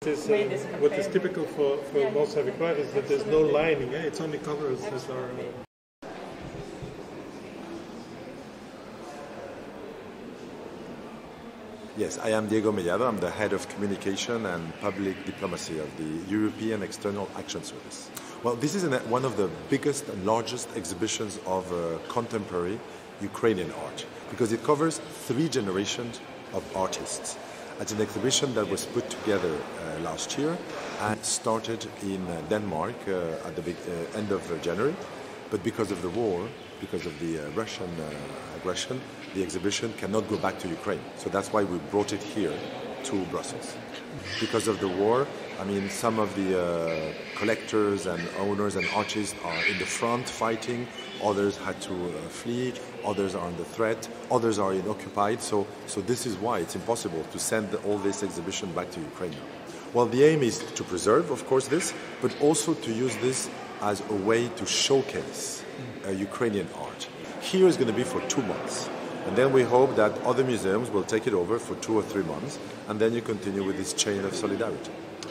What is typical for Balsa Victoire is that there's no lining. It's only covers that are. Yes, I am Diego Mellado. I'm the head of communication and public diplomacy of the European External Action Service. Well, this is one of the biggest and largest exhibitions of contemporary Ukrainian art because it covers 3 generations of artists. It's an exhibition that was put together last year and started in Denmark at the end of January. But because of the war, because of the Russian aggression, the exhibition cannot go back to Ukraine. So that's why we brought it here to Brussels. Because of the war, I mean, some of the collectors and owners and artists are in the front fighting, others had to flee, others are under threat, others are occupied. So this is why it's impossible to send all this exhibition back to Ukraine now. Well, the aim is to preserve, of course, this, but also to use this as a way to showcase Ukrainian art. Here is going to be for 2 months. And then we hope that other museums will take it over for 2 or 3 months, and then you continue with this chain of solidarity.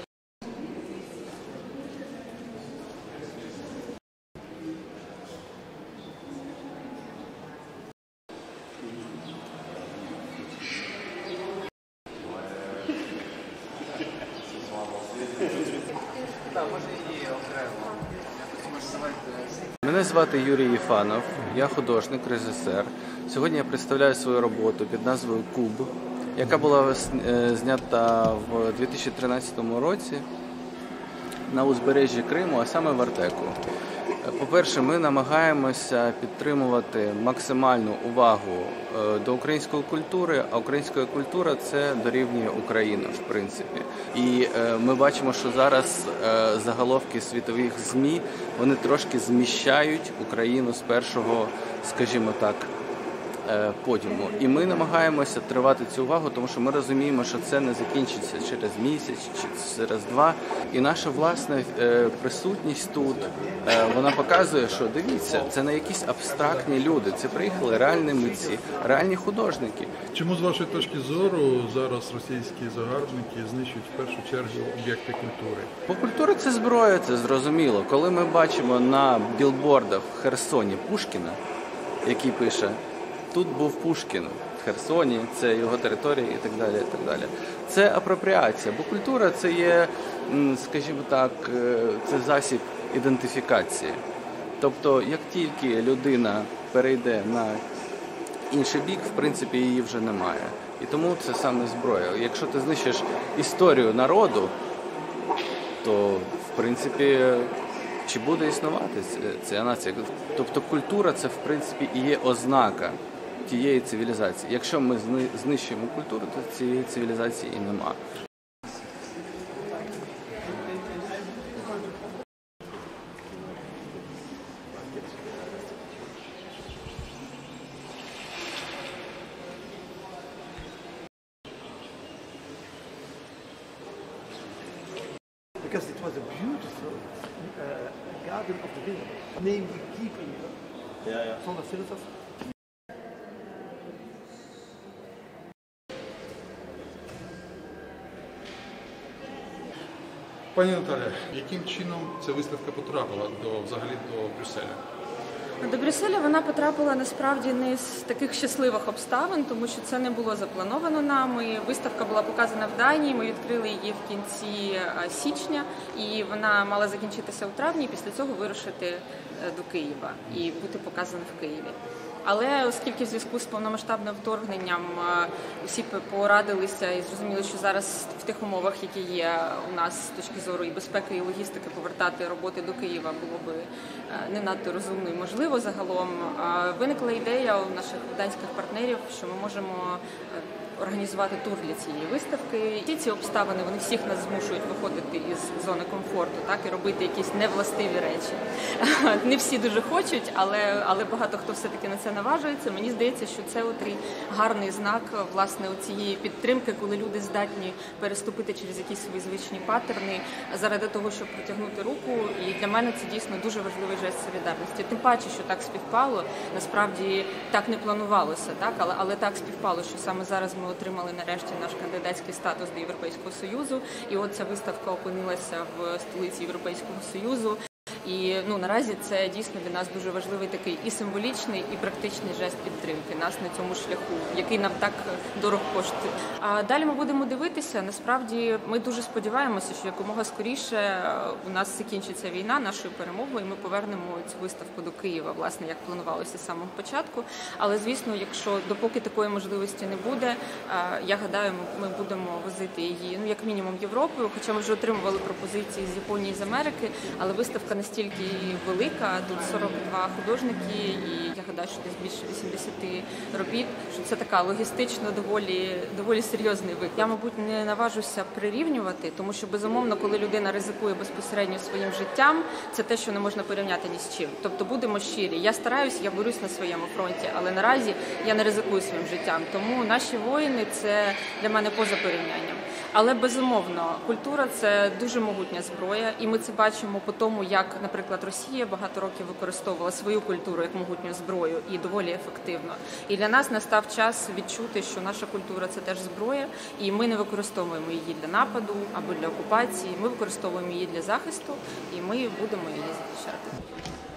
Мене звати Юрій Єфанов, я художник, режисер. Сьогодні я представляю свою роботу під назвою «Куб», яка була знята в 2013 році на узбережжі Криму, а саме в Артеку. По-перше, ми намагаємося підтримувати максимальну увагу до української культури, а українська культура – це дорівнює Україну, в принципі. І ми бачимо, що зараз заголовки світових ЗМІ, вони трошки зміщають Україну з першого, скажімо так, подіуму. І ми намагаємося тривати цю увагу, тому що ми розуміємо, що це не закінчиться через місяць чи через 2. І наша власна присутність тут, вона показує, що дивіться, це не якісь абстрактні люди, це приїхали реальні митці, реальні художники. Чому, з вашої точки зору, зараз російські загарбники знищують в першу чергу об'єкти культури? Бо культура – це зброя, це зрозуміло. Коли ми бачимо на білбордах в Херсоні Пушкіна, який пише «Тут був Пушкін, в Херсоні, це його територія» і так далі, і так далі. Це апропріація, бо культура – це є, скажімо так, це засіб ідентифікації. Тобто, як тільки людина перейде на інший бік, в принципі, її вже немає. І тому це саме зброя. Якщо ти знищиш історію народу, то, в принципі, чи буде існувати ця нація? Тобто культура – це, в принципі, і є ознака тієї цивілізації. Якщо ми знищуємо культуру, то цієї цивілізації і нема. Because it was a beautiful garden of the river, named the Keeper from the philosopher. Пані Наталя, яким чином ця виставка потрапила взагалі до Брюсселя? До Брюсселя вона потрапила насправді не з таких щасливих обставин, тому що це не було заплановано нами. Виставка була показана в Данії, ми відкрили її в кінці січня, і вона мала закінчитися у травні, і після цього вирушити до Києва і бути показана в Києві. Але оскільки в зв'язку з повномасштабним вторгненням всі порадилися і зрозуміли, що зараз в тих умовах, які є у нас з точки зору і безпеки, і логістики, повертати роботи до Києва було би не надто розумно і можливо загалом, виникла ідея у наших данських партнерів, що ми можемо організувати тур для цієї виставки. І ці обставини, вони всіх нас змушують виходити із зони комфорту, так, і робити якісь невластиві речі. Не всі дуже хочуть, але багато хто все-таки на це наважується. Мені здається, що це гарний знак, власне, цієї підтримки, коли люди здатні переступити через якісь свої звичні паттерни заради того, щоб протягнути руку. І для мене це дійсно дуже важливий жест солідарності. Тим паче, що так співпало, насправді так не планувалося, так, але так співпало, що саме зараз ми ми отримали нарешті наш кандидатський статус до Європейського Союзу. І от ця виставка опинилася в столиці Європейського Союзу. І наразі це дійсно для нас дуже важливий такий і символічний, і практичний жест підтримки нас на цьому шляху, який нам так дорого коштує. А далі ми будемо дивитися. Насправді ми дуже сподіваємося, що якомога скоріше у нас закінчиться війна нашою перемогою, і ми повернемо цю виставку до Києва, власне, як планувалося з самого початку. Але, звісно, якщо допоки такої можливості не буде, я гадаю, ми будемо возити її, як мінімум, Європою, хоча ми вже отримували пропозиції з Японії, з Америки, але виставка настільки велика, тут 42 художники, і я гадаю, що десь більше 80 робіт, що це така логістично доволі серйозний виклик. Я, мабуть, не наважуся прирівнювати, тому що, безумовно, коли людина ризикує безпосередньо своїм життям, це те, що не можна порівняти ні з чим. Тобто, будемо щирі. Я стараюсь, я борюсь на своєму фронті, але наразі я не ризикую своїм життям. Тому наші воїни – це для мене поза порівнянням. Але, безумовно, культура – це дуже могутня зброя, і ми це бачимо по тому, як, наприклад, Росія багато років використовувала свою культуру як могутню зброю і доволі ефективно. І для нас настав час відчути, що наша культура – це теж зброя, і ми не використовуємо її для нападу або для окупації, ми використовуємо її для захисту, і ми будемо її захищати.